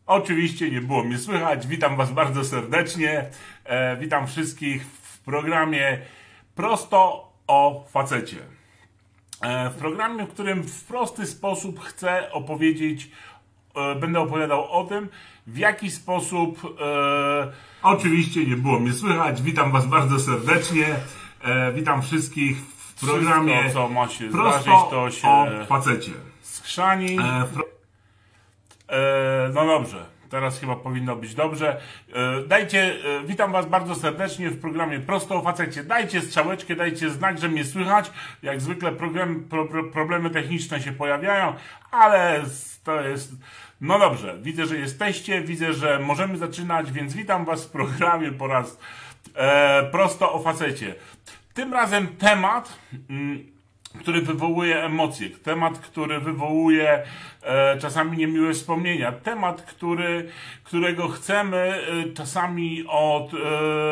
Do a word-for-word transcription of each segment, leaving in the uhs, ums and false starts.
Oczywiście nie było mnie słychać. Witam Was bardzo serdecznie. E, witam wszystkich w programie Prosto o facecie. E, w programie, w którym w prosty sposób chcę opowiedzieć, e, będę opowiadał o tym, w jaki sposób... E, oczywiście nie było mnie słychać. Witam Was bardzo serdecznie. E, witam wszystkich w programie Wszystko, co ma się Prosto zdarzyć, to się o facecie. skrzani. E, pro... E, no dobrze, teraz chyba powinno być dobrze. E, dajcie, e, witam Was bardzo serdecznie w programie Prosto o facecie. Dajcie strzałeczkę, dajcie znak, że mnie słychać. Jak zwykle problem, pro, pro, problemy techniczne się pojawiają, ale to jest... No dobrze, widzę, że jesteście, widzę, że możemy zaczynać, więc witam Was w programie po raz e, Prosto o facecie. Tym razem temat... Mm, który wywołuje emocje, temat, który wywołuje e, czasami niemiłe wspomnienia, temat, który, którego chcemy e, czasami od e,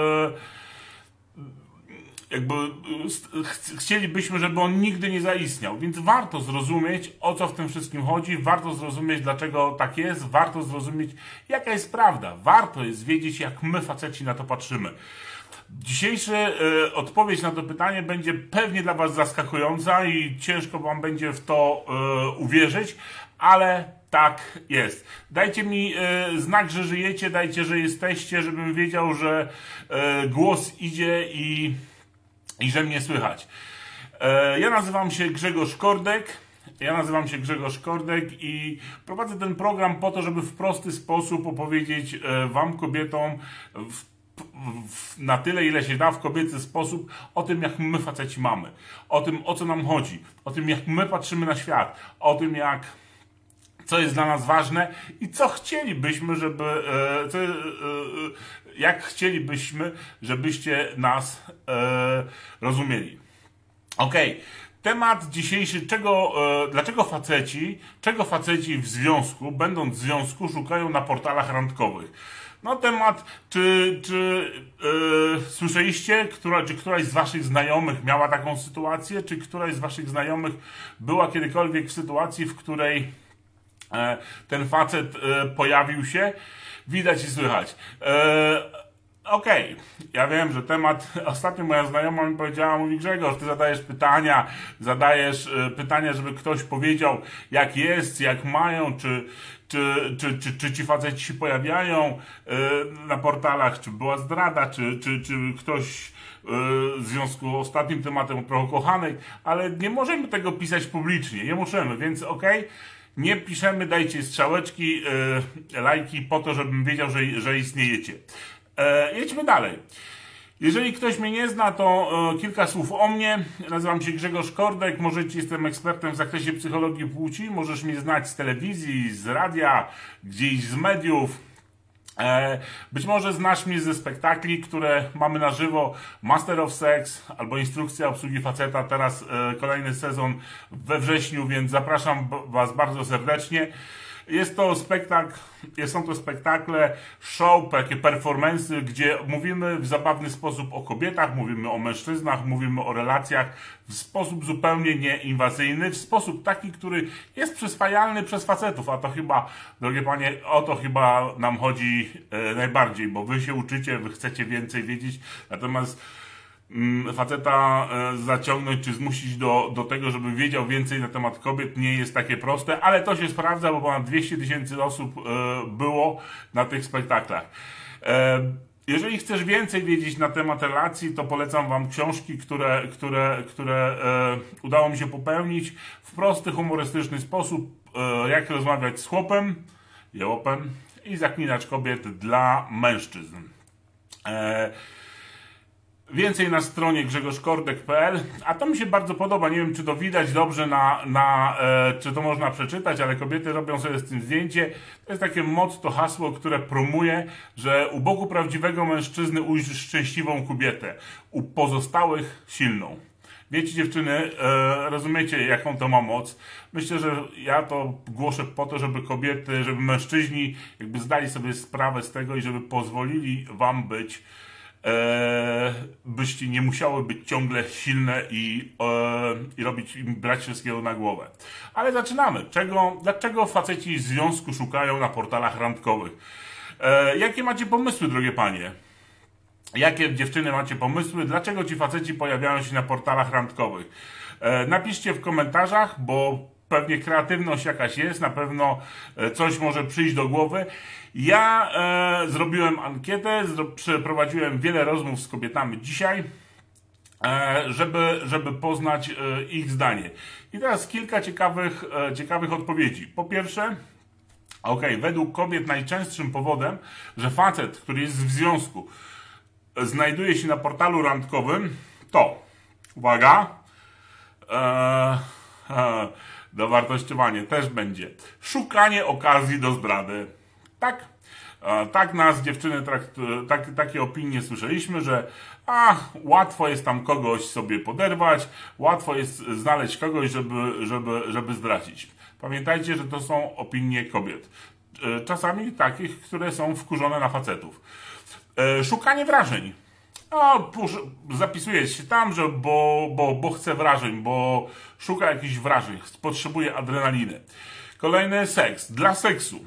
jakby e, ch chcielibyśmy, żeby on nigdy nie zaistniał, więc warto zrozumieć, o co w tym wszystkim chodzi, warto zrozumieć, dlaczego tak jest, warto zrozumieć, jaka jest prawda, warto jest wiedzieć, jak my faceci na to patrzymy. Dzisiejsza y, odpowiedź na to pytanie będzie pewnie dla Was zaskakująca i ciężko Wam będzie w to y, uwierzyć, ale tak jest. Dajcie mi y, znak, że żyjecie, dajcie, że jesteście, żebym wiedział, że y, głos idzie i, i że mnie słychać. Y, ja nazywam się Grzegorz Kordek. Ja nazywam się Grzegorz Kordek i prowadzę ten program po to, żeby w prosty sposób opowiedzieć y, Wam, kobietom, w na tyle, ile się da w kobiecy sposób, o tym, jak my faceci mamy, o tym, o co nam chodzi, o tym, jak my patrzymy na świat, o tym, jak co jest dla nas ważne i co chcielibyśmy, żeby e, co, e, jak chcielibyśmy, żebyście nas e, rozumieli. Okej. Okay. Temat dzisiejszy, czego, e, dlaczego faceci, czego faceci w związku, będąc w związku, szukają na portalach randkowych. No temat, czy, czy yy, słyszeliście, która, czy któraś z Waszych znajomych miała taką sytuację, czy któraś z Waszych znajomych była kiedykolwiek w sytuacji, w której e, ten facet e, pojawił się? Widać i słychać. E, Okej, okay. Ja wiem, że temat, ostatnio moja znajoma mi powiedziała, mówi: Grzegorz, ty zadajesz pytania, zadajesz y, pytania, żeby ktoś powiedział, jak jest, jak mają, czy, czy, czy, czy, czy ci faceci się pojawiają y, na portalach, czy była zdrada, czy, czy, czy ktoś y, w związku z ostatnim tematem o trochę kochanej, ale nie możemy tego pisać publicznie, nie możemy, więc okej. Okay. Nie piszemy, dajcie strzałeczki, y, lajki po to, żebym wiedział, że, że istniejecie. E, jedźmy dalej. Jeżeli ktoś mnie nie zna, to e, kilka słów o mnie. Nazywam się Grzegorz Kordek, możecie, jestem ekspertem w zakresie psychologii płci, możesz mnie znać z telewizji, z radia, gdzieś z mediów. E, być może znasz mnie ze spektakli, które mamy na żywo, Master of Sex albo Instrukcja obsługi faceta, teraz e, kolejny sezon we wrześniu, więc zapraszam Was bardzo serdecznie. Jest to spektakl, są to spektakle, show, takie performance'y, gdzie mówimy w zabawny sposób o kobietach, mówimy o mężczyznach, mówimy o relacjach w sposób zupełnie nieinwazyjny, w sposób taki, który jest przyswajalny przez facetów, a to chyba, drogie panie, o to chyba nam chodzi e, najbardziej, bo wy się uczycie, wy chcecie więcej wiedzieć, natomiast faceta zaciągnąć czy zmusić do, do tego, żeby wiedział więcej na temat kobiet, nie jest takie proste, ale to się sprawdza, bo ponad dwieście tysięcy osób było na tych spektaklach. Jeżeli chcesz więcej wiedzieć na temat relacji, to polecam Wam książki, które, które, które udało mi się popełnić w prosty, humorystyczny sposób, jak rozmawiać z chłopem, jełopem i zaklinacz kobiet dla mężczyzn. Więcej na stronie grzegorz kordek kropka p l, a to mi się bardzo podoba, nie wiem, czy to widać dobrze, na, na, e, czy to można przeczytać, ale kobiety robią sobie z tym zdjęcie. To jest takie motto, hasło, które promuje, że u boku prawdziwego mężczyzny ujrzysz szczęśliwą kobietę, u pozostałych silną. Wiecie, dziewczyny, e, rozumiecie, jaką to ma moc. Myślę, że ja to głoszę po to, żeby kobiety, żeby mężczyźni jakby zdali sobie sprawę z tego i żeby pozwolili Wam być, E, byście nie musiały być ciągle silne i, e, i robić, brać wszystkiego na głowę. Ale zaczynamy. Czego, dlaczego faceci związku szukają na portalach randkowych? E, jakie macie pomysły, drogie panie? Jakie dziewczyny macie pomysły? Dlaczego ci faceci pojawiają się na portalach randkowych? E, napiszcie w komentarzach, bo pewnie kreatywność jakaś jest, na pewno coś może przyjść do głowy. Ja e, zrobiłem ankietę, zro, przeprowadziłem wiele rozmów z kobietami dzisiaj, e, żeby, żeby poznać e, ich zdanie. I teraz kilka ciekawych, e, ciekawych odpowiedzi. Po pierwsze, ok, według kobiet najczęstszym powodem, że facet, który jest w związku, znajduje się na portalu randkowym, to, uwaga, e, e, dowartościowanie też będzie. Szukanie okazji do zdrady. Tak, e, tak nas dziewczyny, trakt, tak, takie opinie słyszeliśmy, że a, łatwo jest tam kogoś sobie poderwać, łatwo jest znaleźć kogoś, żeby, żeby, żeby zdradzić. Pamiętajcie, że to są opinie kobiet. E, czasami takich, które są wkurzone na facetów. E, szukanie wrażeń. No, zapisuje się tam, że bo, bo, bo chce wrażeń, bo szuka jakichś wrażeń, potrzebuje adrenaliny. Kolejny, seks. Dla seksu.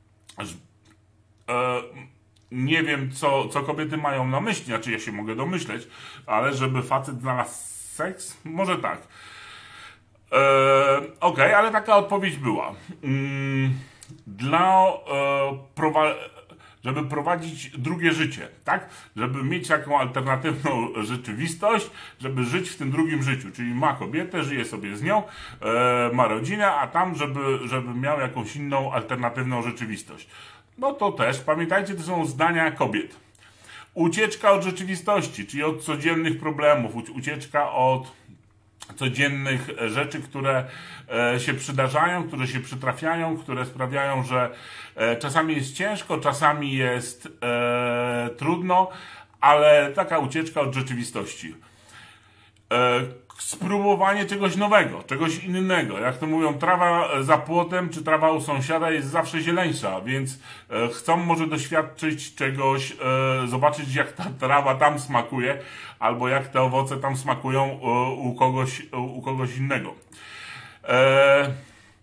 E, nie wiem, co, co kobiety mają na myśli, znaczy ja się mogę domyśleć, ale żeby facet znalazł seks? Może tak. E, Okej, okay, ale taka odpowiedź była. Mm, dla e, prowa- żeby prowadzić drugie życie, tak? Żeby mieć taką alternatywną rzeczywistość, żeby żyć w tym drugim życiu, czyli ma kobietę, żyje sobie z nią, e, ma rodzinę, a tam, żeby, żeby miał jakąś inną, alternatywną rzeczywistość. No to też, pamiętajcie, to są zdania kobiet. Ucieczka od rzeczywistości, czyli od codziennych problemów, ucieczka od codziennych rzeczy, które e, się przydarzają, które się przytrafiają, które sprawiają, że e, czasami jest ciężko, czasami jest e, trudno, ale taka ucieczka od rzeczywistości. E, spróbowanie czegoś nowego, czegoś innego. Jak to mówią, trawa za płotem czy trawa u sąsiada jest zawsze zieleńsza, więc e, chcą może doświadczyć czegoś, e, zobaczyć jak ta trawa tam smakuje, albo jak te owoce tam smakują e, u, kogoś, e, u kogoś innego. E,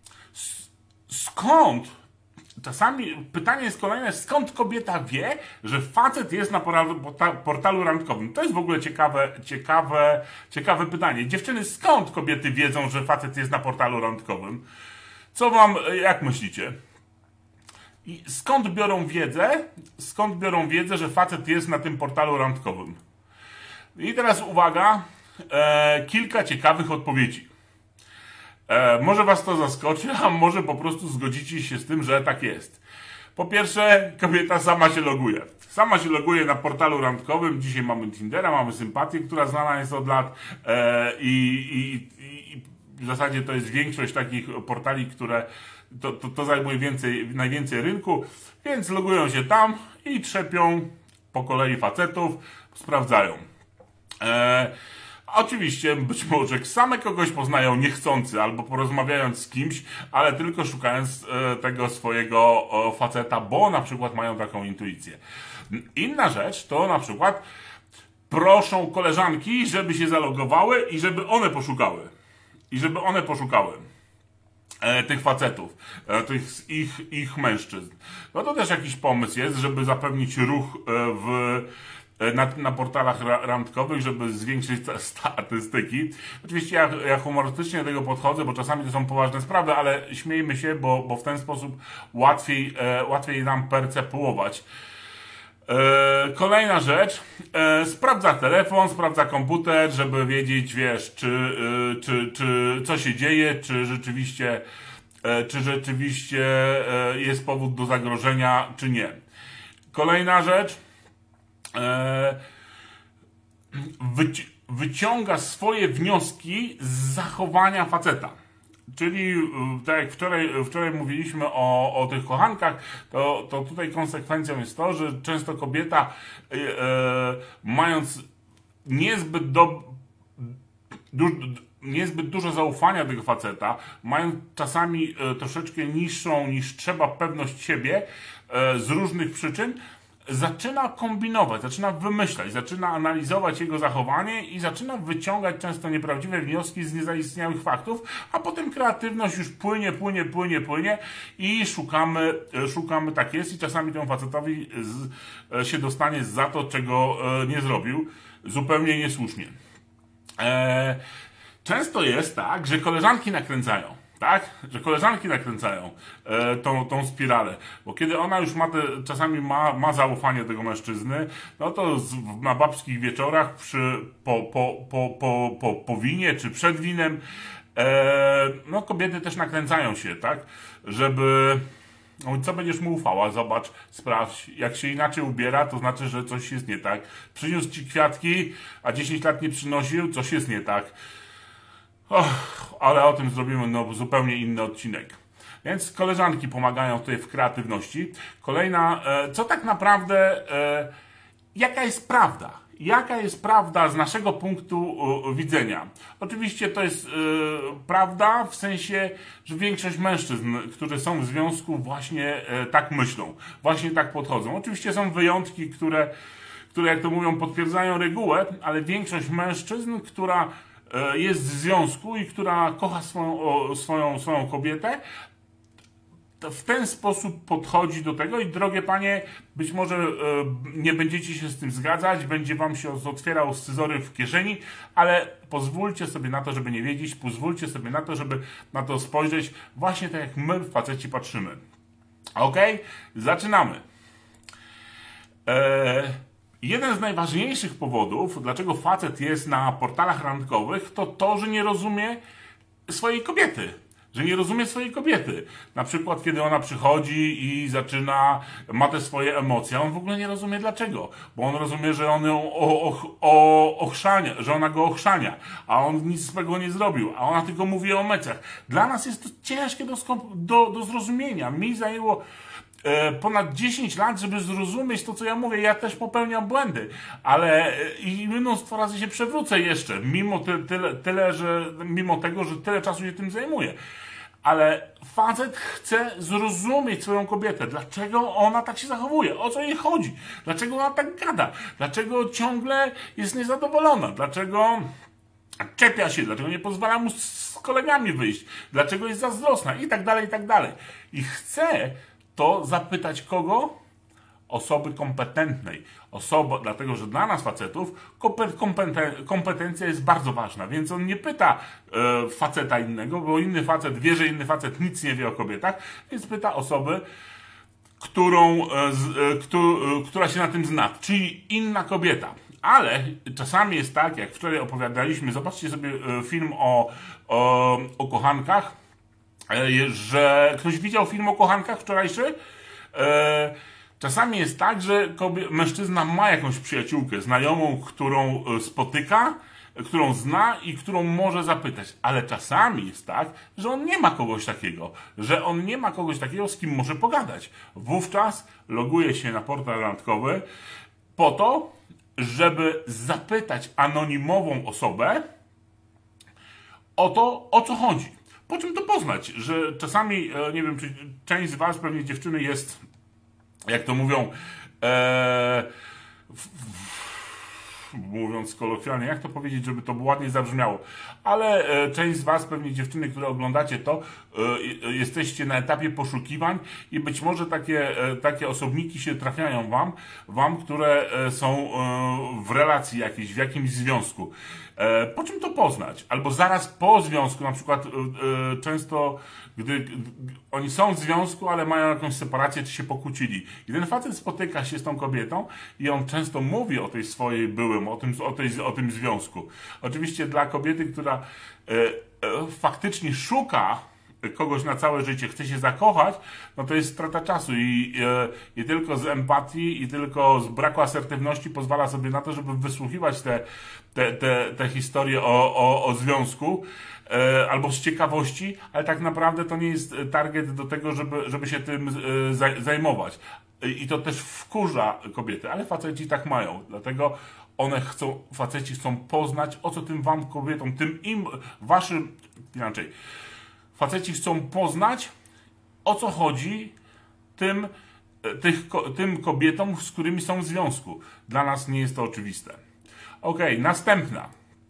skąd? Czasami pytanie jest kolejne, skąd kobieta wie, że facet jest na portalu randkowym? To jest w ogóle ciekawe, ciekawe, ciekawe pytanie. Dziewczyny, skąd kobiety wiedzą, że facet jest na portalu randkowym? Co wam, jak myślicie? I skąd biorą wiedzę? Skąd biorą wiedzę, że facet jest na tym portalu randkowym? I teraz uwaga, e, kilka ciekawych odpowiedzi. E, może was to zaskoczy, a może po prostu zgodzicie się z tym, że tak jest. Po pierwsze, kobieta sama się loguje. Sama się loguje na portalu randkowym. Dzisiaj mamy Tindera, mamy Sympatię, która znana jest od lat e, i, i, i w zasadzie to jest większość takich portali, które to, to, to zajmuje więcej, najwięcej rynku, więc logują się tam i trzepią po kolei facetów, sprawdzają. E, Oczywiście, być może same kogoś poznają niechcący, albo porozmawiając z kimś, ale tylko szukając e, tego swojego e, faceta, bo na przykład mają taką intuicję. Inna rzecz to na przykład proszą koleżanki, żeby się zalogowały i żeby one poszukały. I żeby one poszukały e, tych facetów, e, tych ich, ich mężczyzn. No to też jakiś pomysł jest, żeby zapewnić ruch e, w Na, na portalach ra, randkowych, żeby zwiększyć statystyki. Oczywiście ja, ja humorystycznie do tego podchodzę, bo czasami to są poważne sprawy, ale śmiejmy się, bo, bo w ten sposób łatwiej, e, łatwiej nam percepuować. E, kolejna rzecz, e, sprawdza telefon, sprawdza komputer, żeby wiedzieć, wiesz, czy, e, czy, czy co się dzieje, czy rzeczywiście, e, czy rzeczywiście e, jest powód do zagrożenia, czy nie. Kolejna rzecz, Wyci- wyciąga swoje wnioski z zachowania faceta. Czyli tak jak wczoraj, wczoraj mówiliśmy o, o tych kochankach, to, to tutaj konsekwencją jest to, że często kobieta e, mając niezbyt do, du, niezbyt dużo zaufania do tego faceta, mając czasami e, troszeczkę niższą niż trzeba pewność siebie e, z różnych przyczyn, zaczyna kombinować, zaczyna wymyślać, zaczyna analizować jego zachowanie i zaczyna wyciągać często nieprawdziwe wnioski z niezaistniałych faktów, a potem kreatywność już płynie, płynie, płynie, płynie i szukamy, szukamy, tak jest, i czasami temu facetowi z, się dostanie za to, czego nie zrobił, zupełnie niesłusznie. Eee, często jest tak, że koleżanki nakręcają. Tak? Że koleżanki nakręcają e, tą, tą spiralę. Bo kiedy ona już ma te, czasami ma, ma zaufanie do tego mężczyzny, no to z, na babskich wieczorach przy, po, po, po, po, po, po winie czy przed winem e, no kobiety też nakręcają się, tak? Żeby no, co będziesz mu ufała? Zobacz, sprawdź. Jak się inaczej ubiera, to znaczy, że coś jest nie tak. Przyniósł ci kwiatki, a dziesięć lat nie przynosił, coś jest nie tak. Och, ale o tym zrobimy no, zupełnie inny odcinek. Więc koleżanki pomagają tutaj w kreatywności. Kolejna, e, co tak naprawdę, e, jaka jest prawda? Jaka jest prawda z naszego punktu e, widzenia? Oczywiście to jest e, prawda w sensie, że większość mężczyzn, którzy są w związku, właśnie e, tak myślą, właśnie tak podchodzą. Oczywiście są wyjątki, które, które, jak to mówią, potwierdzają regułę, ale większość mężczyzn, która jest w związku i która kocha swoją, swoją, swoją kobietę, w ten sposób podchodzi do tego i drogie panie, być może e, nie będziecie się z tym zgadzać, będzie wam się otwierał scyzory w kieszeni, ale pozwólcie sobie na to, żeby nie wiedzieć, pozwólcie sobie na to, żeby na to spojrzeć właśnie tak jak my, faceci, patrzymy. Ok? Zaczynamy. Eee... Jeden z najważniejszych powodów, dlaczego facet jest na portalach randkowych, to to, że nie rozumie swojej kobiety. Że nie rozumie swojej kobiety. Na przykład, kiedy ona przychodzi i zaczyna, ma te swoje emocje, on w ogóle nie rozumie dlaczego. Bo on rozumie, że on ją o, o, o, ochrzania, że ona go ochrzania, a on nic swego nie zrobił, a ona tylko mówi o emocjach. Dla nas jest to ciężkie do, do, do zrozumienia. Mi zajęło ponad dziesięć lat, żeby zrozumieć to, co ja mówię. Ja też popełniam błędy, ale i mnóstwo razy się przewrócę jeszcze, mimo ty, tyle, tyle, że mimo tego, że tyle czasu się tym zajmuję. Ale facet chce zrozumieć swoją kobietę. Dlaczego ona tak się zachowuje? O co jej chodzi? Dlaczego ona tak gada? Dlaczego ciągle jest niezadowolona? Dlaczego czepia się? Dlaczego nie pozwala mu z kolegami wyjść? Dlaczego jest zazdrosna? I tak dalej, i tak dalej. I chce to zapytać kogo? Osoby kompetentnej. Osoba, dlatego, że dla nas facetów kompetencja jest bardzo ważna, więc on nie pyta e, faceta innego, bo inny facet wie, że inny facet nic nie wie o kobietach, więc pyta osoby, którą, e, z, e, któ, e, która się na tym zna, czyli inna kobieta. Ale czasami jest tak, jak wczoraj opowiadaliśmy, zobaczcie sobie film o, o, o kochankach, że ktoś widział film o kochankach wczorajszy? E, czasami jest tak, że kobie- mężczyzna ma jakąś przyjaciółkę, znajomą, którą spotyka, którą zna i którą może zapytać. Ale czasami jest tak, że on nie ma kogoś takiego, że on nie ma kogoś takiego, z kim może pogadać. Wówczas loguje się na portal randkowy po to, żeby zapytać anonimową osobę o to, o co chodzi. Po czym to poznać, że czasami, nie wiem, czy część z was, pewnie dziewczyny jest, jak to mówią, e, w, w, mówiąc kolokwialnie, jak to powiedzieć, żeby to ładnie zabrzmiało, ale e, część z was, pewnie dziewczyny, które oglądacie to, e, jesteście na etapie poszukiwań i być może takie, e, takie osobniki się trafiają wam, wam, które e, są e, w relacji jakiejś, w jakimś związku. E, po czym to poznać? Albo zaraz po związku, na przykład e, e, często, gdy, gdy oni są w związku, ale mają jakąś separację, czy się pokłócili. I ten facet spotyka się z tą kobietą i on często mówi o tej swojej byłym, o tym, o tej, o tym związku. Oczywiście dla kobiety, która e, e, faktycznie szuka kogoś na całe życie, chce się zakochać, no to jest strata czasu i, i, i tylko z empatii i tylko z braku asertywności pozwala sobie na to, żeby wysłuchiwać te, te, te, te historie o, o, o związku e, albo z ciekawości, ale tak naprawdę to nie jest target do tego, żeby, żeby się tym e, zajmować. I to też wkurza kobiety, ale faceci tak mają, dlatego one chcą, faceci chcą poznać, o co tym wam kobietom, tym im, waszym, inaczej, faceci chcą poznać, o co chodzi tym tych, tym kobietom, z którymi są w związku. Dla nas nie jest to oczywiste. Okej, okay, następna.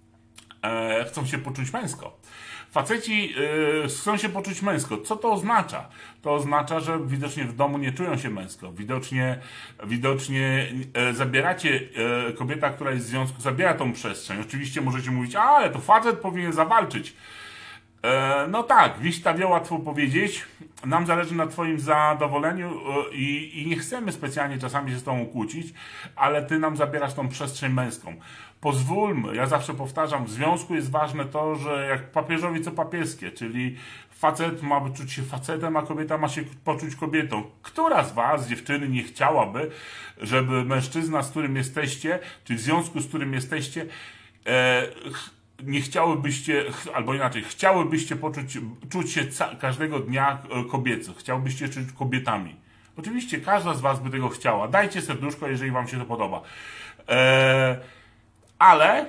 E, chcą się poczuć męsko. Faceci e, chcą się poczuć męsko. Co to oznacza? To oznacza, że widocznie w domu nie czują się męsko. Widocznie, widocznie e, zabieracie, e, kobieta, która jest w związku, zabiera tą przestrzeń. Oczywiście możecie mówić, a, ale to facet powinien zawalczyć. E, no tak, wiśta wioła, łatwo powiedzieć. Nam zależy na twoim zadowoleniu e, i, i nie chcemy specjalnie czasami się z tobą kłócić, ale ty nam zabierasz tą przestrzeń męską. Pozwólmy, ja zawsze powtarzam, w związku jest ważne to, że jak papieżowi co papieskie, czyli facet ma czuć się facetem, a kobieta ma się poczuć kobietą. Która z was, dziewczyny, nie chciałaby, żeby mężczyzna, z którym jesteście, czy w związku, z którym jesteście, e, nie chciałybyście, albo inaczej, chciałybyście poczuć, czuć się ca- każdego dnia kobieco, chciałbyście czuć kobietami. Oczywiście każda z was by tego chciała. Dajcie serduszko, jeżeli wam się to podoba. Eee, ale,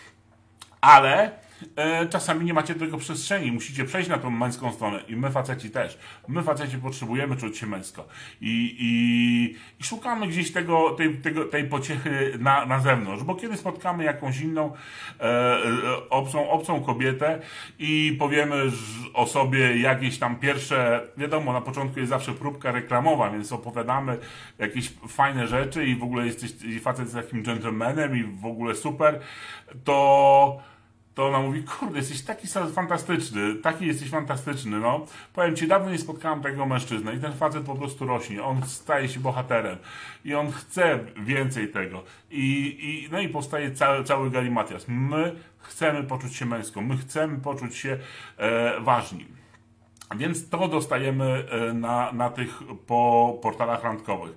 ale e, czasami nie macie do tego przestrzeni. Musicie przejść na tą męską stronę. I my faceci też. My faceci potrzebujemy czuć się męsko. I, i, i szukamy gdzieś tego, tej, tego, tej pociechy na, na zewnątrz. Bo kiedy spotkamy jakąś inną e, obcą, obcą kobietę i powiemy o sobie jakieś tam pierwsze, wiadomo, na początku jest zawsze próbka reklamowa, więc opowiadamy jakieś fajne rzeczy i w ogóle jesteś facet z takim gentlemanem i w ogóle super, to to ona mówi, kurde, jesteś taki fantastyczny, taki jesteś fantastyczny, no. Powiem ci, dawno nie spotkałem takiego mężczyzny i ten facet po prostu rośnie, on staje się bohaterem i on chce więcej tego i, i no i powstaje cały, cały galimatias. My chcemy poczuć się męsko, my chcemy poczuć się e, ważni. Więc to dostajemy e, na, na tych po portalach randkowych.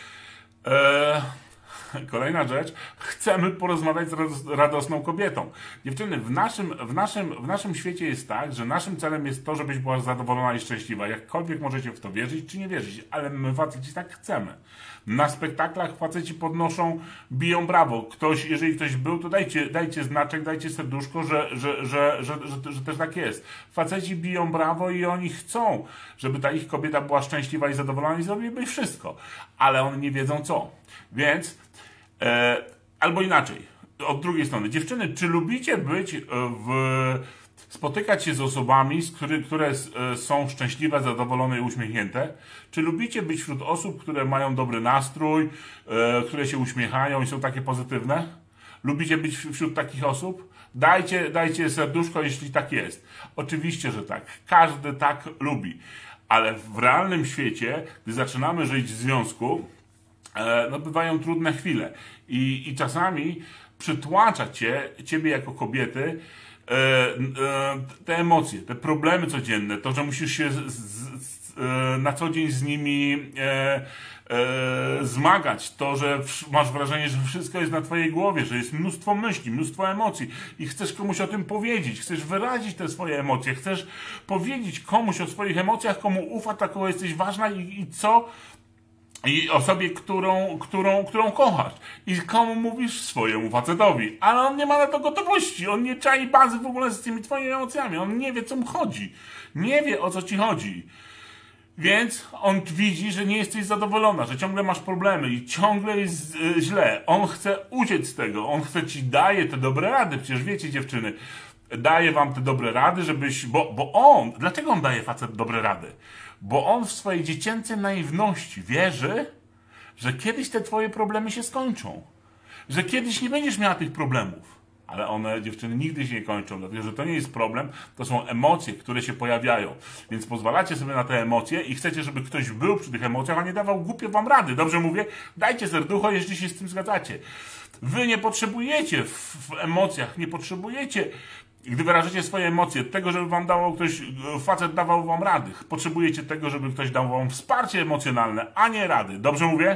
E, Kolejna rzecz, chcemy porozmawiać z radosną kobietą. Dziewczyny, w naszym, w, naszym, w naszym świecie jest tak, że naszym celem jest to, żebyś była zadowolona i szczęśliwa. Jakkolwiek możecie w to wierzyć czy nie wierzyć, ale my faceci tak chcemy. Na spektaklach faceci podnoszą, biją brawo. Ktoś, jeżeli ktoś był, to dajcie, dajcie znaczek, dajcie serduszko, że, że, że, że, że, że też tak jest. Faceci biją brawo i oni chcą, żeby ta ich kobieta była szczęśliwa i zadowolona i zrobili wszystko. Ale oni nie wiedzą co. Więc E, albo inaczej, od drugiej strony, dziewczyny, czy lubicie być w, spotykać się z osobami, z który, które są szczęśliwe, zadowolone i uśmiechnięte? Czy lubicie być wśród osób, które mają dobry nastrój, e, które się uśmiechają i są takie pozytywne? Lubicie być wśród takich osób? Dajcie, dajcie serduszko, jeśli tak jest. Oczywiście, że tak. Każdy tak lubi. Ale w realnym świecie, gdy zaczynamy żyć w związku, no bywają trudne chwile i, i czasami przytłacza cię, ciebie jako kobiety e, e, te emocje, te problemy codzienne, to, że musisz się z, z, e, na co dzień z nimi e, e, zmagać, to, że masz wrażenie, że wszystko jest na twojej głowie, że jest mnóstwo myśli, mnóstwo emocji i chcesz komuś o tym powiedzieć, chcesz wyrazić te swoje emocje, chcesz powiedzieć komuś o swoich emocjach, komu ufa, taką jesteś ważna i, i co i osobie, którą, którą, którą kochasz. I komu mówisz? Swojemu facetowi. Ale on nie ma na to gotowości. On nie czai bazy w ogóle z tymi twoimi emocjami. On nie wie, co mu chodzi. Nie wie, o co ci chodzi. Więc on widzi, że nie jesteś zadowolona, że ciągle masz problemy i ciągle jest y, źle. On chce uciec z tego. On chce ci daje te dobre rady. Przecież wiecie, dziewczyny, daje wam te dobre rady, żebyś... Bo, bo on... Dlaczego on daje facet dobre rady? Bo on w swojej dziecięcej naiwności wierzy, że kiedyś te twoje problemy się skończą. Że kiedyś nie będziesz miała tych problemów. Ale one, dziewczyny, nigdy się nie kończą, dlatego że to nie jest problem, to są emocje, które się pojawiają. Więc pozwalacie sobie na te emocje i chcecie, żeby ktoś był przy tych emocjach, a nie dawał głupio wam rady. Dobrze mówię? Dajcie serducho, jeśli się z tym zgadzacie. Wy nie potrzebujecie w, w emocjach, nie potrzebujecie, gdy wyrażacie swoje emocje, tego, żeby wam dawał ktoś, facet dawał wam rady. Potrzebujecie tego, żeby ktoś dał wam wsparcie emocjonalne, a nie rady. Dobrze mówię?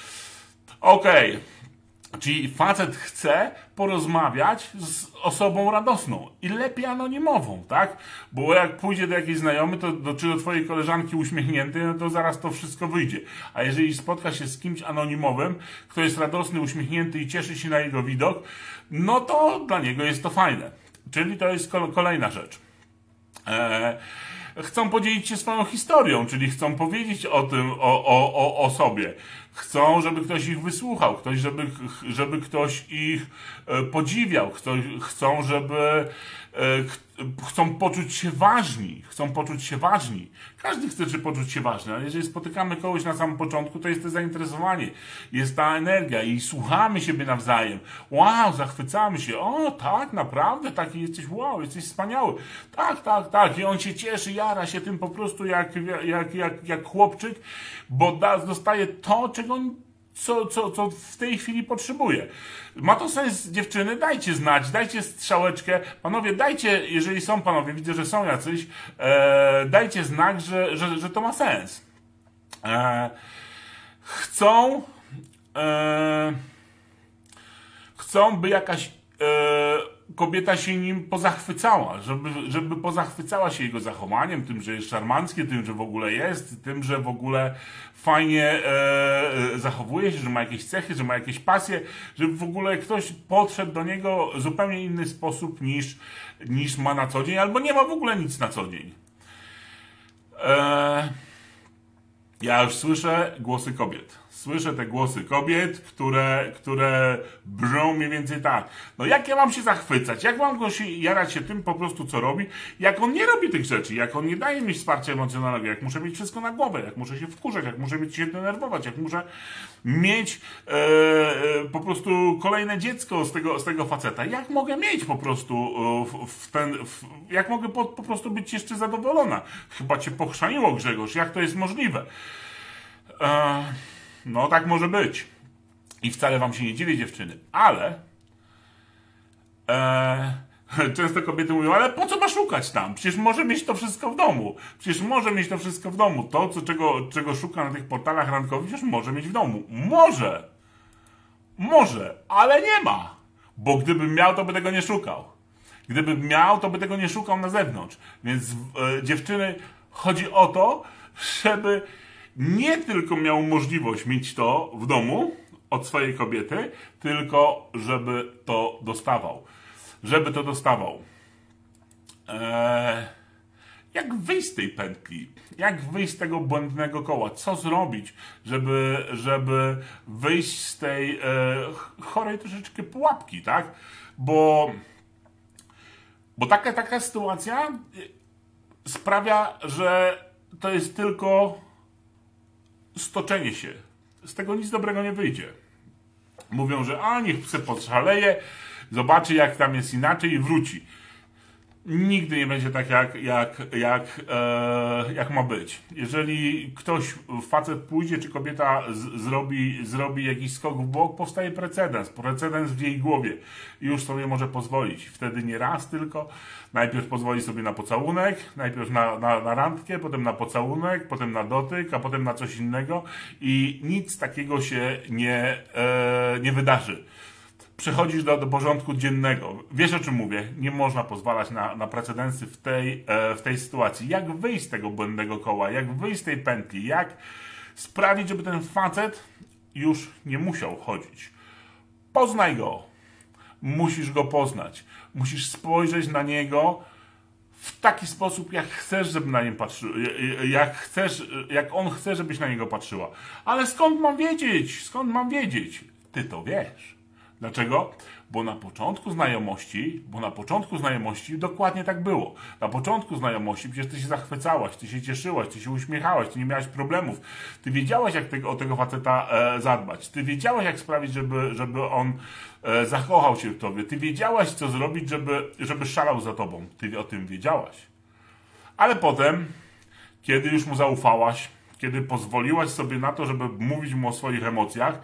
Okej. Okay. Czyli facet chce porozmawiać z osobą radosną i lepiej anonimową, tak? Bo jak pójdzie do jakiejś znajomy, to do, czy do twojej koleżanki uśmiechniętej, no to zaraz to wszystko wyjdzie. A jeżeli spotka się z kimś anonimowym, kto jest radosny, uśmiechnięty i cieszy się na jego widok, no to dla niego jest to fajne. Czyli to jest kolejna rzecz. Eee, chcą podzielić się swoją historią, czyli chcą powiedzieć o tym, o, o, o, o sobie. Chcą, żeby ktoś ich wysłuchał, ktoś, żeby, żeby ktoś ich podziwiał, ktoś, chcą, żeby chcą poczuć się ważni, chcą poczuć się ważni. Każdy chce czy poczuć się ważny, ale jeżeli spotykamy kogoś na samym początku, to jest to zainteresowanie, jest ta energia i słuchamy siebie nawzajem. Wow, zachwycamy się. O, tak, naprawdę, taki jesteś, wow, jesteś wspaniały. Tak, tak, tak. I on się cieszy, jara się tym po prostu jak, jak, jak, jak chłopczyk, bo da, dostaje to, czego Co, co, co w tej chwili potrzebuje. Ma to sens, dziewczyny? Dajcie znać, dajcie strzałeczkę. Panowie, dajcie, jeżeli są panowie, widzę, że są jacyś, e, dajcie znak, że, że, że to ma sens. E, chcą, e, chcą, by jakaś e, kobieta się nim pozachwycała, żeby, żeby pozachwycała się jego zachowaniem, tym, że jest szarmanckie, tym, że w ogóle jest, tym, że w ogóle fajnie e, zachowuje się, że ma jakieś cechy, że ma jakieś pasje, żeby w ogóle ktoś podszedł do niego w zupełnie inny sposób niż, niż ma na co dzień, albo nie ma w ogóle nic na co dzień. E, ja już słyszę głosy kobiet. Słyszę te głosy kobiet, które, które brzmią mniej więcej tak. No jak ja mam się zachwycać? Jak mam go się jarać się tym po prostu, co robi? Jak on nie robi tych rzeczy? Jak on nie daje mi wsparcia emocjonalnego? Jak muszę mieć wszystko na głowę? Jak muszę się wkurzać? Jak muszę mieć się denerwować? Jak muszę mieć e, e, po prostu kolejne dziecko z tego, z tego faceta? Jak mogę mieć po prostu e, w, w ten... W, jak mogę po, po prostu być jeszcze zadowolona? Chyba cię pochrzaniło, Grzegorz. Jak to jest możliwe? E, No tak może być. I wcale wam się nie dziwię, dziewczyny. Ale e, często kobiety mówią, ale po co ma szukać tam? Przecież może mieć to wszystko w domu. Przecież może mieć to wszystko w domu. To, co, czego, czego szuka na tych portalach randkowych, przecież może mieć w domu. Może. Może. Ale nie ma. Bo gdybym miał, to by tego nie szukał. Gdybym miał, to by tego nie szukał na zewnątrz. Więc e, dziewczyny, chodzi o to, żeby nie tylko miał możliwość mieć to w domu od swojej kobiety, tylko żeby to dostawał. Żeby to dostawał. Eee, jak wyjść z tej pętli? Jak wyjść z tego błędnego koła? Co zrobić, żeby, żeby wyjść z tej e, chorej troszeczkę pułapki, tak? Bo, bo taka, taka sytuacja sprawia, że to jest tylko stoczenie się. Z tego nic dobrego nie wyjdzie. Mówią, że a niech se podszaleje, zobaczy jak tam jest inaczej i wróci. Nigdy nie będzie tak jak, jak, jak, e, jak ma być. Jeżeli ktoś, facet pójdzie, czy kobieta z, zrobi, zrobi jakiś skok w bok, powstaje precedens. Precedens w jej głowie. I już sobie może pozwolić. Wtedy nie raz tylko. Najpierw pozwoli sobie na pocałunek, najpierw na, na, na randkę, potem na pocałunek, potem na dotyk, a potem na coś innego. I nic takiego się nie, e, nie wydarzy. Przechodzisz do, do porządku dziennego. Wiesz, o czym mówię? Nie można pozwalać na, na precedensy w tej, e, w tej sytuacji. Jak wyjść z tego błędnego koła? Jak wyjść z tej pętli? Jak sprawić, żeby ten facet już nie musiał chodzić? Poznaj go. Musisz go poznać. Musisz spojrzeć na niego w taki sposób, jak chcesz, żeby na nim patrzył, jak chcesz, jak on chce, żebyś na niego patrzyła. Ale skąd mam wiedzieć? Skąd mam wiedzieć? Ty to wiesz. Dlaczego? Bo na początku znajomości, bo na początku znajomości dokładnie tak było. Na początku znajomości przecież ty się zachwycałaś, ty się cieszyłaś, ty się uśmiechałaś, ty nie miałaś problemów. Ty wiedziałaś, jak tego, o tego faceta e, zadbać. Ty wiedziałaś, jak sprawić, żeby, żeby on e, zakochał się w tobie. Ty wiedziałaś, co zrobić, żeby, żeby szalał za tobą. Ty o tym wiedziałaś. Ale potem, kiedy już mu zaufałaś, kiedy pozwoliłaś sobie na to, żeby mówić mu o swoich emocjach,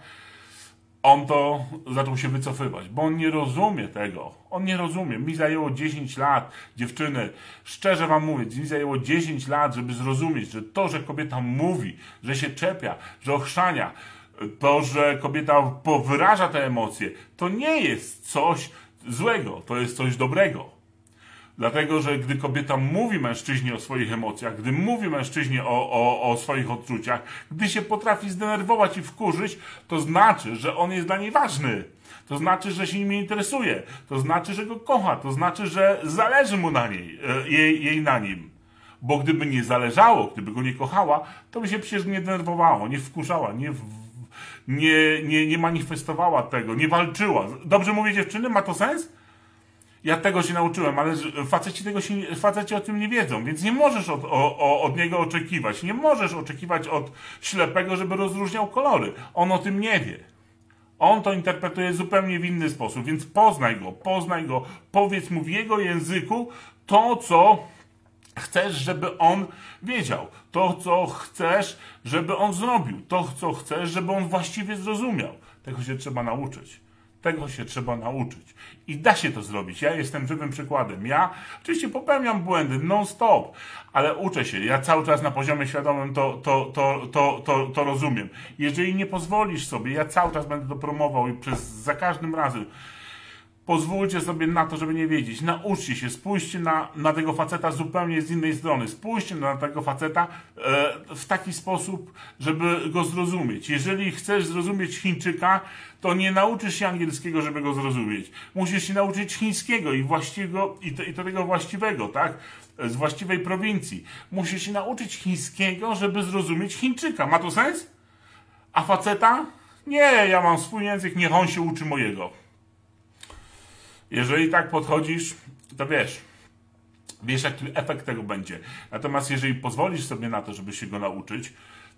on to zaczął się wycofywać, bo on nie rozumie tego. On nie rozumie. Mi zajęło dziesięć lat, dziewczyny, szczerze wam mówię, mi zajęło dziesięć lat, żeby zrozumieć, że to, że kobieta mówi, że się czepia, że ochrzania, to, że kobieta wyraża te emocje, to nie jest coś złego, to jest coś dobrego. Dlatego, że gdy kobieta mówi mężczyźnie o swoich emocjach, gdy mówi mężczyźnie o, o, o swoich odczuciach, gdy się potrafi zdenerwować i wkurzyć, to znaczy, że on jest dla niej ważny. To znaczy, że się nim interesuje. To znaczy, że go kocha. To znaczy, że zależy mu na niej, jej, jej na nim. Bo gdyby nie zależało, gdyby go nie kochała, to by się przecież nie denerwowała, nie wkurzała, nie, nie, nie, nie manifestowała tego, nie walczyła. Dobrze mówię, dziewczyny? Ma to sens? Ja tego się nauczyłem, ale faceci, tego się, faceci o tym nie wiedzą, więc nie możesz od, o, od niego oczekiwać. Nie możesz oczekiwać od ślepego, żeby rozróżniał kolory. On o tym nie wie. On to interpretuje zupełnie w inny sposób, więc poznaj go, poznaj go, powiedz mu w jego języku to, co chcesz, żeby on wiedział. To, co chcesz, żeby on zrobił. To, co chcesz, żeby on właściwie zrozumiał. Tego się trzeba nauczyć. Tego się trzeba nauczyć. I da się to zrobić. Ja jestem żywym przykładem. Ja oczywiście popełniam błędy non-stop, ale uczę się. Ja cały czas na poziomie świadomym to, to, to, to, to, to rozumiem. Jeżeli nie pozwolisz sobie, ja cały czas będę to promował i przez, za każdym razem pozwólcie sobie na to, żeby nie wiedzieć. Nauczcie się, spójrzcie na, na tego faceta zupełnie z innej strony. Spójrzcie na tego faceta e, w taki sposób, żeby go zrozumieć. Jeżeli chcesz zrozumieć Chińczyka, to nie nauczysz się angielskiego, żeby go zrozumieć. Musisz się nauczyć chińskiego i właściwego, i, to, i to tego właściwego, tak? Z właściwej prowincji. Musisz się nauczyć chińskiego, żeby zrozumieć Chińczyka. Ma to sens? A faceta? Nie, ja mam swój język, niech on się uczy mojego. Jeżeli tak podchodzisz, to wiesz, wiesz jaki efekt tego będzie. Natomiast jeżeli pozwolisz sobie na to, żeby się go nauczyć,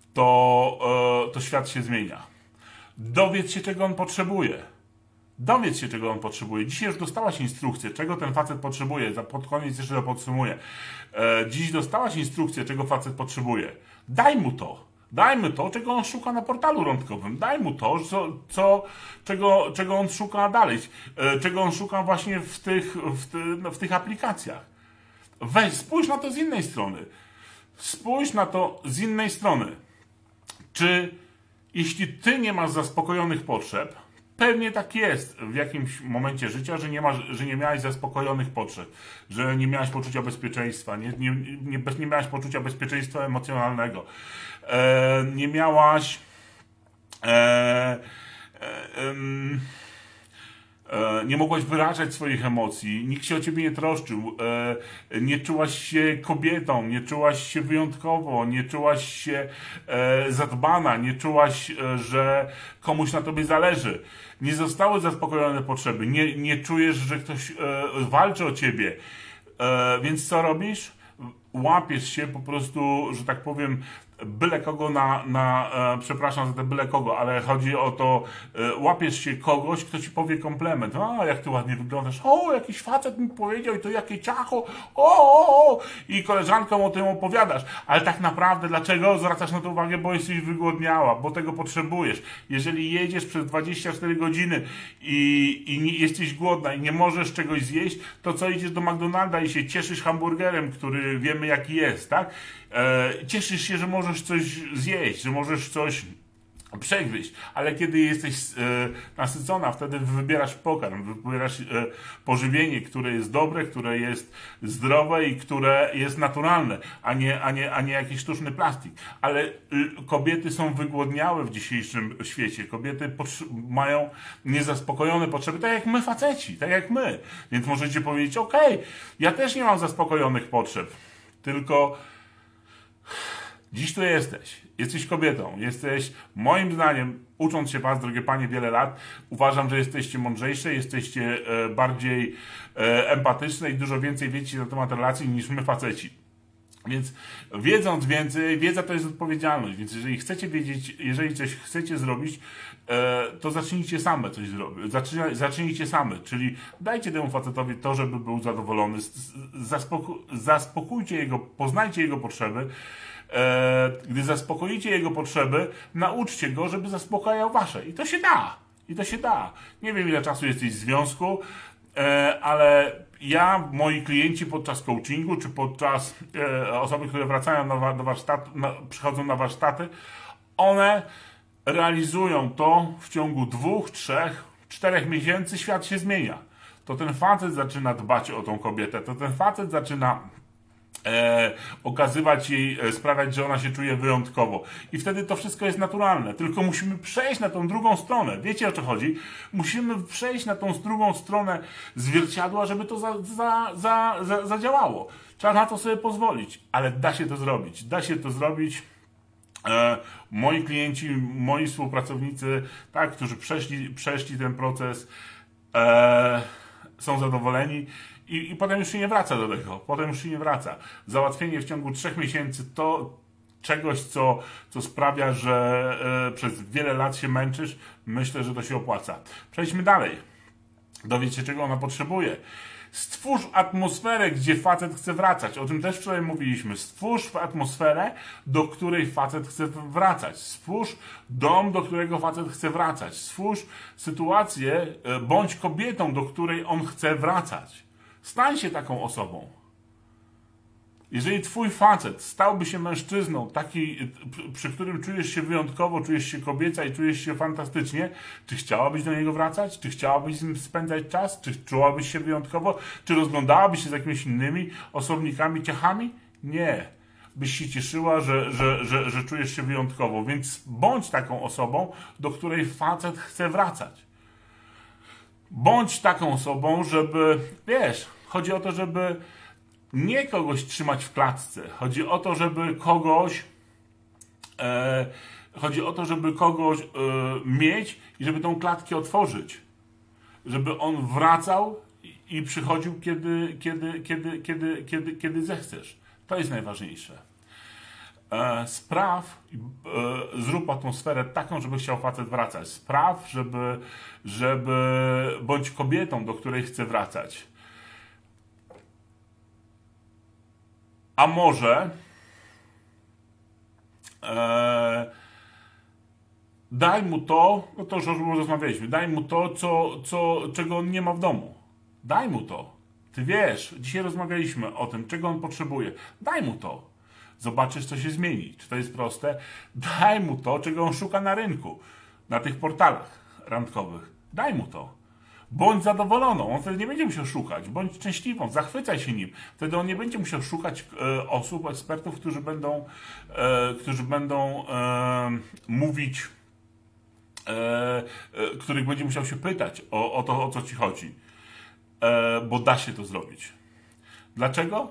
to, yy, to świat się zmienia. Dowiedz się, czego on potrzebuje. Dowiedz się, czego on potrzebuje. Dzisiaj już dostałaś instrukcję, czego ten facet potrzebuje. Za pod koniec jeszcze to podsumuję. Yy, dziś dostałaś instrukcję, czego facet potrzebuje. Daj mu to. Dajmy to, czego on szuka na portalu randkowym. Daj mu to, co, co, czego, czego on szuka dalej. Czego on szuka właśnie w tych, w, ty, w tych aplikacjach. Weź, spójrz na to z innej strony. Spójrz na to z innej strony. Czy jeśli ty nie masz zaspokojonych potrzeb, pewnie tak jest w jakimś momencie życia, że nie, masz, że nie miałeś zaspokojonych potrzeb, że nie miałeś poczucia bezpieczeństwa, nie, nie, nie, nie miałeś poczucia bezpieczeństwa emocjonalnego, e, nie miałaś e, e, e, e, nie mogłaś wyrażać swoich emocji, nikt się o ciebie nie troszczył, e, nie czułaś się kobietą, nie czułaś się wyjątkowo, nie czułaś się e, zadbana, nie czułaś, e, że komuś na tobie zależy. Nie zostały zaspokojone potrzeby, nie, nie czujesz, że ktoś e, walczy o ciebie. E, więc co robisz? Łapiesz się po prostu, że tak powiem, byle kogo na, na e, przepraszam za te byle kogo, ale chodzi o to, e, łapiesz się kogoś, kto ci powie komplement. A, jak ty ładnie wyglądasz. O, jakiś facet mi powiedział i to jakie ciacho. O, o, o. I koleżankom o tym opowiadasz. Ale tak naprawdę dlaczego zwracasz na to uwagę? Bo jesteś wygłodniała, bo tego potrzebujesz. Jeżeli jedziesz przez dwadzieścia cztery godziny i, i nie, jesteś głodna i nie możesz czegoś zjeść, to co, idziesz do McDonalda i się cieszysz hamburgerem, który wiemy jaki jest, tak? E, cieszysz się, że możesz coś zjeść, że możesz coś przegryźć, ale kiedy jesteś e, nasycona, wtedy wybierasz pokarm, wybierasz e, pożywienie, które jest dobre, które jest zdrowe i które jest naturalne, a nie, a nie, a nie jakiś sztuczny plastik. Ale y, kobiety są wygłodniałe w dzisiejszym świecie. Kobiety mają niezaspokojone potrzeby, tak jak my faceci, tak jak my. Więc możecie powiedzieć, okej, okay, ja też nie mam zaspokojonych potrzeb, tylko dziś tu jesteś, jesteś kobietą, jesteś, moim zdaniem, ucząc się was, drogie panie, wiele lat, uważam, że jesteście mądrzejsze, jesteście e, bardziej e, empatyczne i dużo więcej wiecie na temat relacji niż my faceci. Więc wiedząc więcej, wiedza to jest odpowiedzialność, więc jeżeli chcecie wiedzieć, jeżeli coś chcecie zrobić, e, to zacznijcie same coś zrobić, zacznijcie, zacznijcie same, czyli dajcie temu facetowi to, żeby był zadowolony, zaspoko zaspokójcie jego, poznajcie jego potrzeby. Gdy zaspokoicie jego potrzeby, nauczcie go, żeby zaspokajał wasze. I to się da. I to się da. Nie wiem, ile czasu jesteś w związku, ale ja, moi klienci podczas coachingu, czy podczas osoby, które wracają na, do warsztatu, na, przychodzą na warsztaty, one realizują to w ciągu dwóch, trzech, czterech miesięcy, świat się zmienia. To ten facet zaczyna dbać o tą kobietę, to ten facet zaczyna E, okazywać jej, e, sprawiać, że ona się czuje wyjątkowo. I wtedy to wszystko jest naturalne. Tylko musimy przejść na tą drugą stronę. Wiecie, o co chodzi? Musimy przejść na tą drugą stronę zwierciadła, żeby to za, za, za, za, zadziałało. Trzeba na to sobie pozwolić. Ale da się to zrobić. Da się to zrobić. E, moi klienci, moi współpracownicy, tak, którzy przeszli, przeszli ten proces, e, są zadowoleni. I, I potem już się nie wraca do tego. Potem już się nie wraca. Załatwienie w ciągu trzech miesięcy to czegoś, co, co sprawia, że e, przez wiele lat się męczysz. Myślę, że to się opłaca. Przejdźmy dalej. Dowiedz się, czego ona potrzebuje. Stwórz atmosferę, gdzie facet chce wracać. O tym też wczoraj mówiliśmy. Stwórz atmosferę, do której facet chce wracać. Stwórz dom, do którego facet chce wracać. Stwórz sytuację, e, bądź kobietą, do której on chce wracać. Stań się taką osobą. Jeżeli twój facet stałby się mężczyzną, taki, przy którym czujesz się wyjątkowo, czujesz się kobieca i czujesz się fantastycznie, czy chciałabyś do niego wracać? Czy chciałabyś z nim spędzać czas? Czy czułabyś się wyjątkowo? Czy rozglądałabyś się z jakimiś innymi osobnikami, ciechami? Nie. Byś się cieszyła, że, że, że, że czujesz się wyjątkowo. Więc bądź taką osobą, do której facet chce wracać. Bądź taką osobą, żeby, wiesz, chodzi o to, żeby nie kogoś trzymać w klatce. Chodzi o to, żeby kogoś e, chodzi o to, żeby kogoś e, mieć i żeby tą klatkę otworzyć. Żeby on wracał i, i przychodził, kiedy, kiedy, kiedy, kiedy, kiedy, kiedy zechcesz. To jest najważniejsze. E, spraw, e, zrób atmosferę taką, żeby chciał facet wracać. Spraw, żeby, żeby bądź kobietą, do której chce wracać. A może e, daj mu to, no to już rozmawialiśmy, daj mu to, co, co, czego on nie ma w domu. Daj mu to. Ty wiesz, dzisiaj rozmawialiśmy o tym, czego on potrzebuje. Daj mu to. Zobaczysz, co się zmieni. Czy to jest proste? Daj mu to, czego on szuka na rynku, na tych portalach randkowych. Daj mu to. Bądź zadowoloną, on wtedy nie będzie musiał szukać. Bądź szczęśliwą, zachwycaj się nim. Wtedy on nie będzie musiał szukać e, osób, ekspertów, którzy będą, e, którzy będą e, mówić, e, e, których będzie musiał się pytać o, o to, o co ci chodzi. E, bo da się to zrobić. Dlaczego?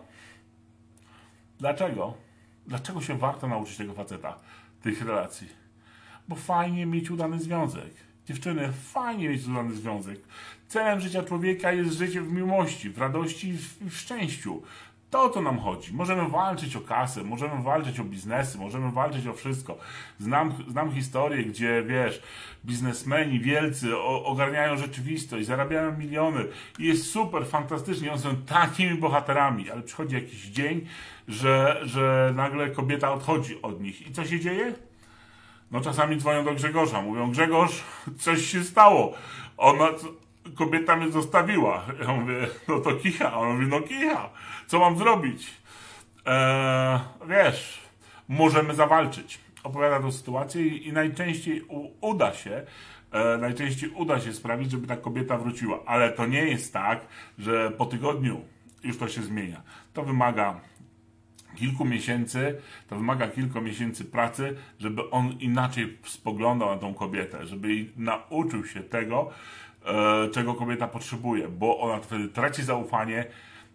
Dlaczego? Dlaczego się warto nauczyć tego faceta, tych relacji? Bo fajnie mieć udany związek. Dziewczyny, fajnie mieć udany związek. Celem życia człowieka jest życie w miłości, w radości i w, w szczęściu. To o to nam chodzi. Możemy walczyć o kasę, możemy walczyć o biznesy, możemy walczyć o wszystko. Znam, znam historię, gdzie, wiesz, biznesmeni wielcy o, ogarniają rzeczywistość, zarabiają miliony i jest super, fantastycznie, oni są takimi bohaterami, ale przychodzi jakiś dzień, że, że nagle kobieta odchodzi od nich. I co się dzieje? No czasami dzwonią do Grzegorza, mówią: Grzegorz, coś się stało. Ona, kobieta mnie zostawiła. Ja mówię: no to kicha. On mówi: no kicha. Co mam zrobić? Eee, wiesz, możemy zawalczyć. Opowiada tę sytuację i, i najczęściej u, uda się, e, najczęściej uda się sprawić, żeby ta kobieta wróciła. Ale to nie jest tak, że po tygodniu już to się zmienia. To wymaga kilku miesięcy, to wymaga kilku miesięcy pracy, żeby on inaczej spoglądał na tą kobietę, żeby nauczył się tego, e, czego kobieta potrzebuje, bo ona wtedy traci zaufanie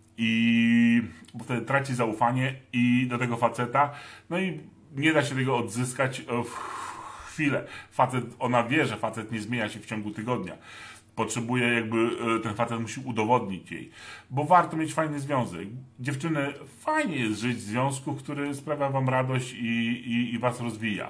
i bo wtedy traci zaufanie i do tego faceta, no i nie da się tego odzyskać w chwilę. Facet, ona wie, że facet nie zmienia się w ciągu tygodnia. Potrzebuje, jakby ten facet musi udowodnić jej. Bo warto mieć fajny związek. Dziewczyny, fajnie jest żyć w związku, który sprawia wam radość i, i, i was rozwija.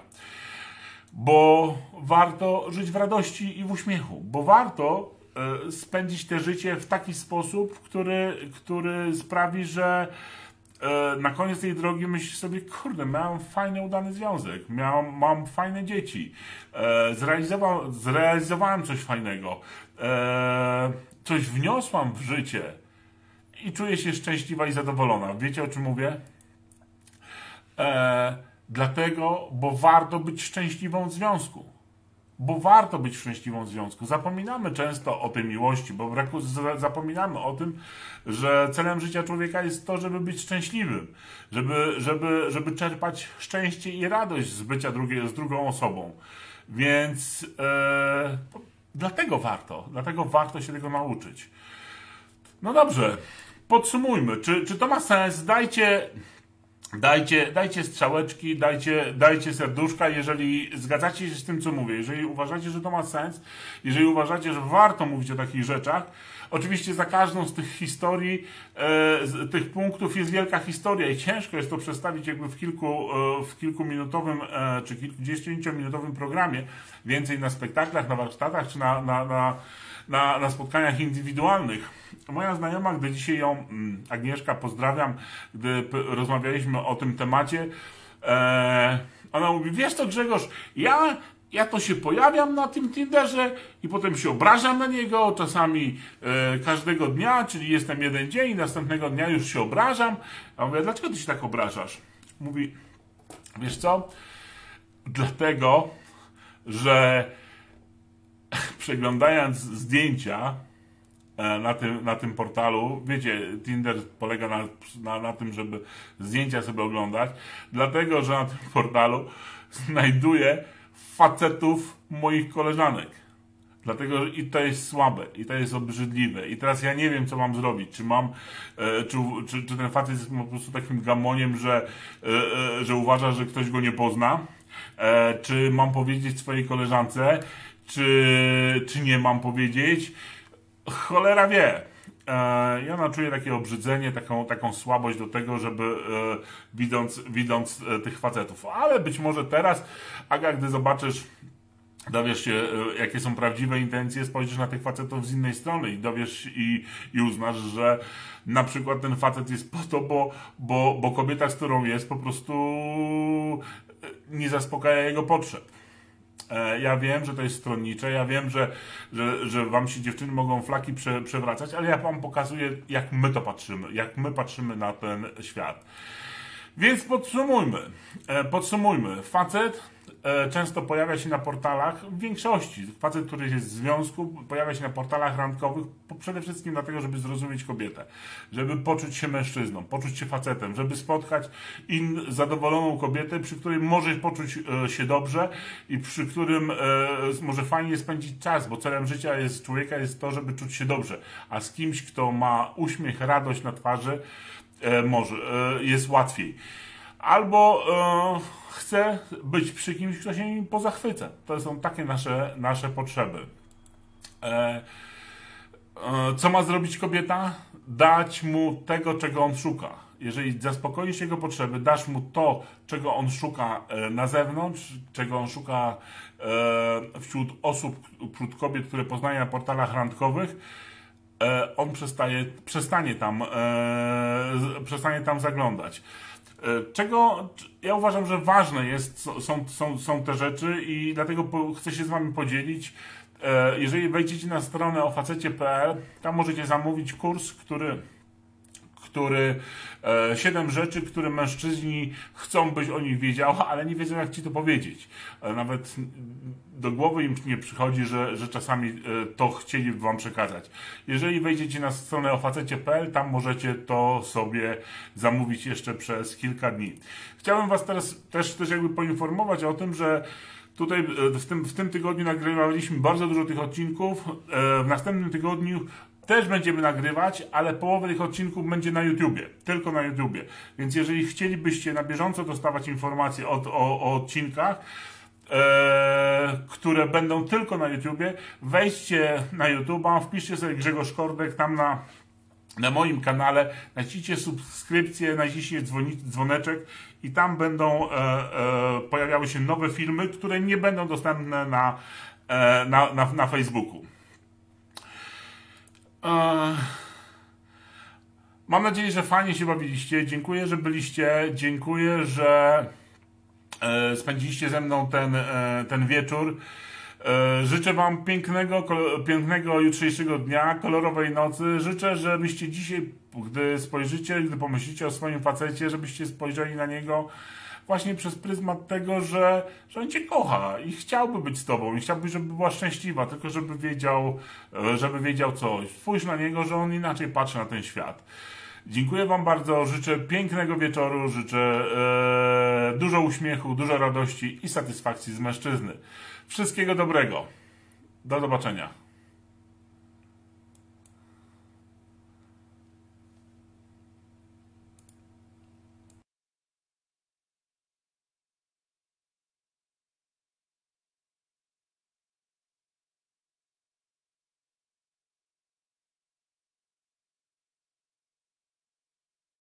Bo warto żyć w radości i w uśmiechu. Bo warto e, spędzić te życie w taki sposób, który, który sprawi, że e, na koniec tej drogi myślisz sobie: kurde, miałem fajny, udany związek, miałem, mam fajne dzieci, e, zrealizował, zrealizowałem coś fajnego, e, coś wniosłam w życie i czuję się szczęśliwa i zadowolona. Wiecie, o czym mówię? E, dlatego, bo warto być szczęśliwą w związku. bo warto być szczęśliwą w związku. Zapominamy często o tej miłości, bo braku, zapominamy o tym, że celem życia człowieka jest to, żeby być szczęśliwym, żeby, żeby, żeby czerpać szczęście i radość z bycia drugie, z drugą osobą. Więc e, dlatego warto, dlatego warto się tego nauczyć. No dobrze, podsumujmy. Czy, czy to ma sens? Dajcie... Dajcie, dajcie strzałeczki, dajcie, dajcie serduszka, jeżeli zgadzacie się z tym, co mówię, jeżeli uważacie, że to ma sens, jeżeli uważacie, że warto mówić o takich rzeczach. Oczywiście za każdą z tych historii, e, z tych punktów jest wielka historia i ciężko jest to przedstawić jakby w kilku, e, w kilkuminutowym e, czy kilkudziesięciominutowym programie, więcej na spektaklach, na warsztatach czy na, na, na, na, na spotkaniach indywidualnych. Moja znajoma, gdy dzisiaj ją, Agnieszka, pozdrawiam, gdy rozmawialiśmy o tym temacie, e, ona mówi, wiesz co, Grzegorz, ja, ja to się pojawiam na tym Tinderze i potem się obrażam na niego, czasami e, każdego dnia, czyli jestem jeden dzień i następnego dnia już się obrażam. Ja mówię, dlaczego ty się tak obrażasz? Mówi, wiesz co, dlatego, że przeglądając zdjęcia na tym, na tym portalu, wiecie, Tinder polega na, na, na tym, żeby zdjęcia sobie oglądać, dlatego, że na tym portalu znajduję facetów moich koleżanek. Dlatego i to jest słabe, i to jest obrzydliwe. I teraz ja nie wiem, co mam zrobić. Czy mam, e, czy, czy, czy ten facet jest po prostu takim gamoniem, że, e, e, że uważa, że ktoś go nie pozna? E, czy mam powiedzieć swojej koleżance? Czy, czy nie mam powiedzieć? Cholera wie. E, I ona czuje takie obrzydzenie, taką, taką słabość do tego, żeby e, widząc, widząc e, tych facetów. Ale być może teraz, Aga, gdy zobaczysz, dowiesz się, e, jakie są prawdziwe intencje, spojrzysz na tych facetów z innej strony i dowiesz i, i uznasz, że na przykład ten facet jest po to, bo, bo, bo kobieta, z którą jest, po prostu nie zaspokaja jego potrzeb. Ja wiem, że to jest stronnicze, ja wiem, że, że, że wam się dziewczyny mogą flaki prze, przewracać, ale ja wam pokazuję, jak my to patrzymy, jak my patrzymy na ten świat. Więc podsumujmy. Podsumujmy. Facet często pojawia się na portalach, w większości, facet, który jest w związku, pojawia się na portalach randkowych przede wszystkim dlatego, żeby zrozumieć kobietę, żeby poczuć się mężczyzną, poczuć się facetem, żeby spotkać in, zadowoloną kobietę, przy której może poczuć e, się dobrze i przy którym e, może fajnie spędzić czas, bo celem życia jest człowieka jest to, żeby czuć się dobrze, a z kimś, kto ma uśmiech, radość na twarzy, e, może, e, jest łatwiej. Albo e, chce być przy kimś, kto się nim pozachwyca. To są takie nasze, nasze potrzeby. E, e, co ma zrobić kobieta? Dać mu tego, czego on szuka. Jeżeli zaspokoisz jego potrzeby, dasz mu to, czego on szuka e, na zewnątrz, czego on szuka e, wśród osób, wśród kobiet, które poznaje na portalach randkowych, e, on przestaje, przestanie tam, e, przestanie tam zaglądać. Czego ja uważam, że ważne jest, są, są, są te rzeczy i dlatego chcę się z wami podzielić. Jeżeli wejdziecie na stronę o facecie kropka pe el, tam możecie zamówić kurs, który, który siedem rzeczy, które mężczyźni chcą, byś o nich wiedziała, ale nie wiedzą, jak ci to powiedzieć. Nawet do głowy im nie przychodzi, że, że czasami to chcieli wam przekazać. Jeżeli wejdziecie na stronę o facecie kropka pe el, tam możecie to sobie zamówić jeszcze przez kilka dni. Chciałem was teraz też, też jakby poinformować o tym, że tutaj w tym, w tym tygodniu nagrywaliśmy bardzo dużo tych odcinków. W następnym tygodniu też będziemy nagrywać, ale połowę tych odcinków będzie na YouTubie, tylko na YouTubie. Więc jeżeli chcielibyście na bieżąco dostawać informacje o, o, o odcinkach, e, które będą tylko na YouTubie, wejdźcie na YouTuba, wpiszcie sobie Grzegorz Kordek, tam na, na moim kanale, naciśnijcie subskrypcję, naciśnijcie dzwoneczek i tam będą e, e, pojawiały się nowe filmy, które nie będą dostępne na, e, na, na, na Facebooku. Mam nadzieję, że fajnie się bawiliście. Dziękuję, że byliście. Dziękuję, że spędziliście ze mną ten, ten wieczór. Życzę wam pięknego, pięknego jutrzejszego dnia, kolorowej nocy. Życzę, żebyście dzisiaj, gdy spojrzycie, gdy pomyślicie o swoim facecie, żebyście spojrzeli na niego właśnie przez pryzmat tego, że, że on cię kocha i chciałby być z tobą i chciałby, żeby była szczęśliwa, tylko żeby wiedział, żeby wiedział coś. Spójrz na niego, że on inaczej patrzy na ten świat. Dziękuję wam bardzo, życzę pięknego wieczoru, życzę e, dużo uśmiechu, dużo radości i satysfakcji z mężczyzny. Wszystkiego dobrego. Do zobaczenia.